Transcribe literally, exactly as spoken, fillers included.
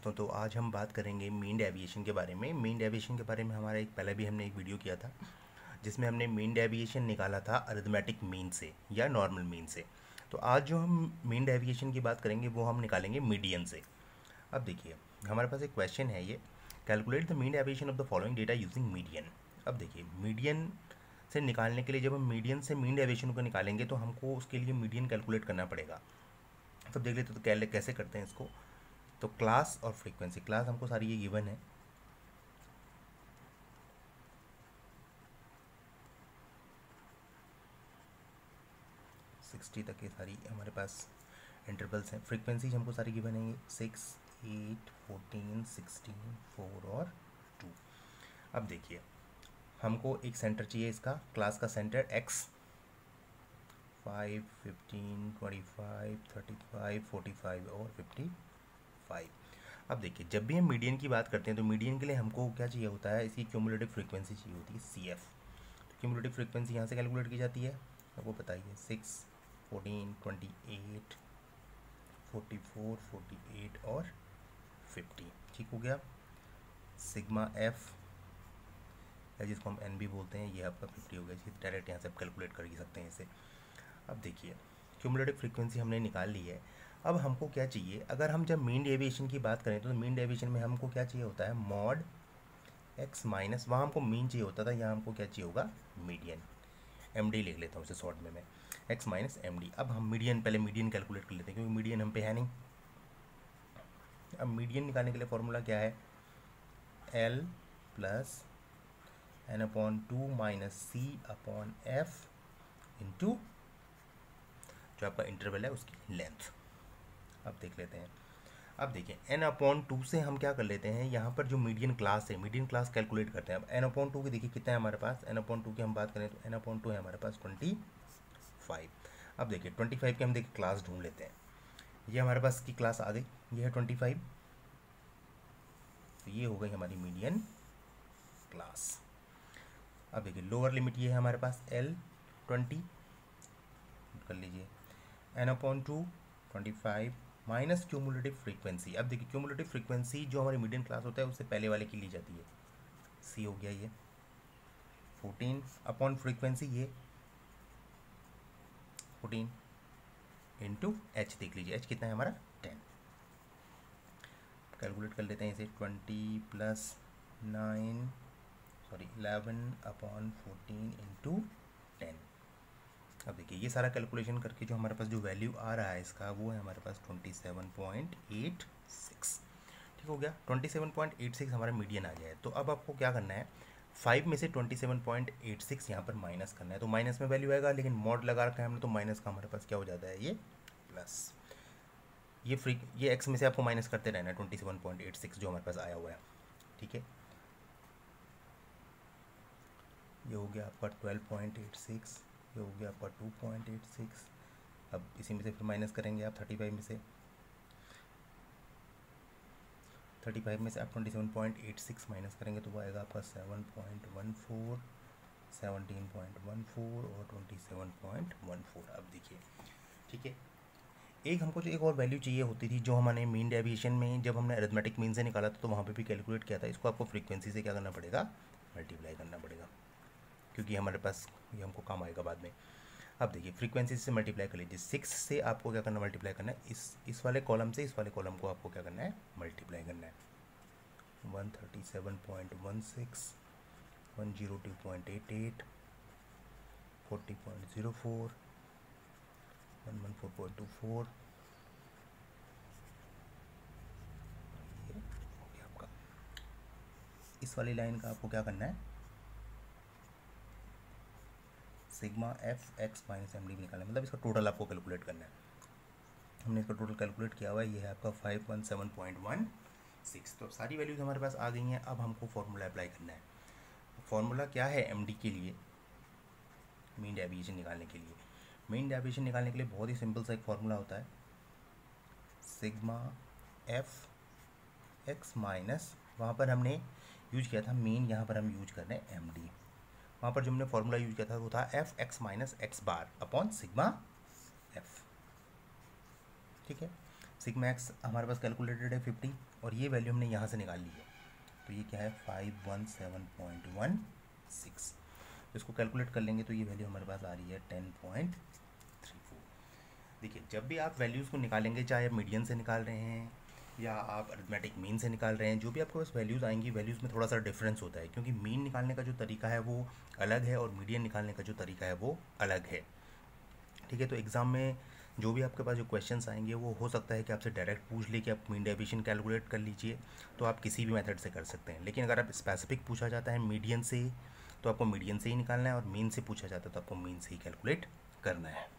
दोस्तों, तो आज हम बात करेंगे मीन डेविएशन के बारे में। मीन डेविएशन के बारे में हमारा एक पहले भी हमने एक वीडियो किया था जिसमें हमने मीन डेविएशन निकाला था अरिथमेटिक मीन से या नॉर्मल मीन से। तो आज जो हम मीन डेविएशन की बात करेंगे वो हम निकालेंगे मीडियन से। अब देखिए, हमारे पास एक क्वेश्चन है ये, calculate the mean deviation of the following data using median. अब देखिए, मीडियन से निकालने के लिए जब हम मीडियन से मीन डेविएशन को निकालेंगे तो हमको उसके लिए मीडियन कैलकुलेट करना पड़ेगा। तो देख लेते तो कैसे करते हैं इसको। तो क्लास और फ्रीक्वेंसी, क्लास हमको सारी ये गिवन है, सिक्सटी तक ये सारी हमारे पास इंटरवल्स हैं। फ्रीक्वेंसी हमको सारी गिवन है, six eight fourteen sixteen four और टू। अब देखिए, हमको एक सेंटर चाहिए इसका, क्लास का centre x, five fifteen twenty five thirty five forty five और फिफ्टी फाइव। अब देखिए, जब भी हम मीडियन की बात करते हैं तो मीडियन के लिए हमको क्या चाहिए होता है, इसकी क्यूमुलेटिव फ्रीक्वेंसी चाहिए होती है, सी एफ। तो क्यूमुलेटिव फ्रीक्वेंसी यहाँ से कैलकुलेट की जाती है, आपको बताइए, six fourteen twenty eight forty four forty eight और फिफ्टी। ठीक हो गया। सिग्मा एफ या जिसको हम एन भी बोलते हैं, ये आपका फिफ्टी हो गया। इसे डायरेक्ट यहाँ से आप कैलकुलेट कर ही सकते हैं इसे। अब देखिए, क्यूमुलेटिव फ्रीक्वेंसी हमने निकाल ली है। अब हमको क्या चाहिए, अगर हम जब मीन डेविएशन की बात करें तो मीन डेविएशन में हमको क्या चाहिए होता है, मॉड एक्स माइनस, वहाँ हमको मीन चाहिए होता था, यहाँ हमको क्या चाहिए होगा, मीडियन। एम डी लिख लेता हूँ इसे शॉर्ट में मैं, एक्स माइनस एम डी। अब हम मीडियन, पहले मीडियन कैलकुलेट कर लेते हैं क्योंकि मीडियन हम पे है नहीं। अब मीडियन निकालने के लिए फॉर्मूला क्या है, L plus N upon two minus C upon F into जो आपका इंटरवल है उसकी लेंथ। अब देख लेते हैं। अब देखिए, एन अपॉन टू से हम क्या कर लेते हैं, यहाँ पर जो मीडियन क्लास है, मीडियन क्लास कैलकुलेट करते हैं। अब एन अपॉन टू की देखिए कितना है हमारे पास, एन अपॉन टू की हम बात करें तो एन अपॉन टू है हमारे पास ट्वेंटी फाइव। अब देखिए, ट्वेंटी फाइव के हम देखिए क्लास ढूंढ लेते हैं। ये हमारे पास की क्लास आ गई, ये है ट्वेंटी फाइव, तो ये हो गई हमारी मीडियन क्लास। अब देखिए, लोअर लिमिट ये है हमारे पास एल ट्वेंटी, कर लीजिए, N upon two twenty five minus cumulative frequency. अब देखिए, क्यूमुलेटिव फ्रीक्वेंसी जो हमारी मीडियन क्लास होता है उससे पहले वाले की ली जाती है, सी हो गया ये फोर्टीन अपॉन फ्रीक्वेंसी ये फोर्टीन इंटू एच, देख लीजिए एच कितना है हमारा, टेन। कैलकुलेट कर लेते हैं इसे, twenty plus nine sorry eleven upon fourteen into ten. अब देखिए, ये सारा कैलकुलेशन करके जो हमारे पास जो वैल्यू आ रहा है इसका, वो है हमारे पास twenty seven point eight six. ठीक हो गया, twenty seven point eight six हमारा मीडियन आ गया है। तो अब आपको क्या करना है, फाइव में से twenty seven point eight six यहाँ पर माइनस करना है। तो माइनस में वैल्यू आएगा, लेकिन मॉड लगा रखा है हमने तो माइनस का हमारे पास क्या हो जाता है, ये प्लस। ये फ्री ये एक्स में से आपको माइनस करते रहना है, twenty seven point eight six जो हमारे पास आया हुआ है। ठीक है, ये हो गया आपका ट्वेल्व पॉइंट एट सिक्स, ये हो गया आपका टू पॉइंट एट सिक्स। अब इसी में से फिर माइनस करेंगे आप, थर्टी फाइव में से थर्टी फाइव में से आप twenty seven point eight six minus करेंगे तो वो आएगा आपका seven point one four, seventeen point one four और twenty seven point one four. अब देखिए, ठीक है, एक हमको जो एक और वैल्यू चाहिए होती थी जो हमने मीन डेविएशन में जब हमने अरिथमेटिक मीन से निकाला था तो वहाँ पे भी कैलकुलेट किया था। इसको आपको फ्रीक्वेंसी से क्या करना पड़ेगा, मल्टीप्लाई करना पड़ेगा, क्योंकि हमारे पास ये हमको काम आएगा बाद में। अब देखिए, फ्रीक्वेंसी से मल्टीप्लाई कर लीजिए, सिक्स से आपको क्या करना, मल्टीप्लाई करना है, इस इस वाले कॉलम से इस वाले कॉलम को आपको क्या करना है, मल्टीप्लाई करना है। One thirty seven point one six, one zero two point eight eight, forty point zero four, one one four point two four. ये हो गया आपका। इस वाली लाइन का आपको क्या करना है, sigma F X minus M D निकालना है, मतलब इसका टोटल आपको कैलकुलेट करना है। हमने इसका टोटल कैलकुलेट किया हुआ है, ये है आपका five one seven point one six. तो सारी वैल्यूज हमारे पास आ गई हैं। अब हमको फॉर्मूला अप्लाई करना है। फॉर्मूला क्या है एम डी के लिए, मीन डेविएशन निकालने के लिए। मीन डेविएशन निकालने के लिए बहुत ही सिंपल सा एक फॉर्मूला होता है, सिग्मा एफ एक्स माइनस, वहाँ पर हमने यूज किया था मीन, यहाँ पर हम यूज कर रहे हैं एम डी। वहाँ पर जो हमने फॉर्मूला यूज किया था वो था F X minus X bar upon sigma F. ठीक है, सिग्मा एक्स हमारे पास कैलकुलेटेड है फिफ्टी, और ये वैल्यू हमने यहाँ से निकाल ली है, तो ये क्या है five one seven point one six. इसको कैलकुलेट कर लेंगे तो ये वैल्यू हमारे पास आ रही है टेन पॉइंट थ्री फोर। देखिए जब भी आप वैल्यूज़ को निकालेंगे, चाहे आप मीडियन से निकाल रहे हैं या आप अरिथमेटिक मीन से निकाल रहे हैं, जो भी आपके पास वैल्यूज़ आएंगी, वैल्यूज़ में थोड़ा सा डिफरेंस होता है, क्योंकि मीन निकालने का जो तरीका है वो अलग है और मीडियन निकालने का जो तरीका है वो अलग है। ठीक है, तो एग्ज़ाम में जो भी आपके पास जो क्वेश्चंस आएंगे वो हो सकता है कि आपसे डायरेक्ट पूछ ले कि आप मीन डेविएशन कैलकुलेट कर लीजिए, तो आप किसी भी मेथड से कर सकते हैं। लेकिन अगर आप स्पेसिफिक पूछा जाता है मीडियन से, तो आपको मीडियन से ही निकालना है, और मीन से पूछा जाता है तो आपको मीन से ही कैलकुलेट करना है।